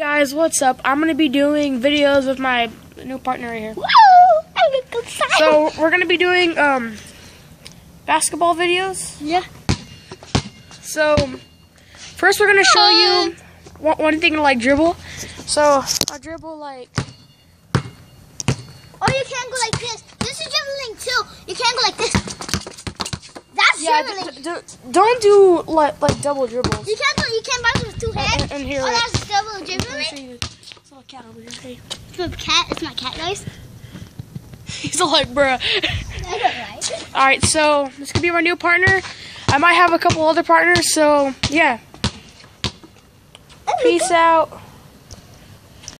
Guys, what's up? I'm gonna be doing videos with my new partner right here. Woo! I'm excited. So we're gonna be doing basketball videos. Yeah. So first we're gonna show you one thing to like dribble. So I dribble like. Or you can go like this. This is dribbling too. You can't go like this. That's dribbling. Don't do like double dribbles. You can't go. You can't bounce with two hands. And here. Oh, that's double dribbling. It's a cat over here. Hey. It's my cat, guys. He's like, bruh. That's alright. Alright, so this could be my new partner. I might have a couple other partners, so yeah. Peace out.